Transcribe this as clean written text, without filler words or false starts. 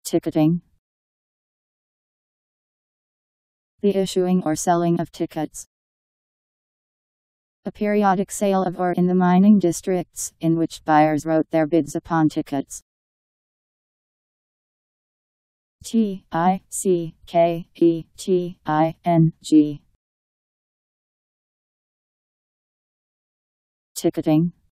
Ticketing. The issuing or selling of tickets. A periodic sale of ore in the mining districts, in which buyers wrote their bids upon tickets. Ticketing.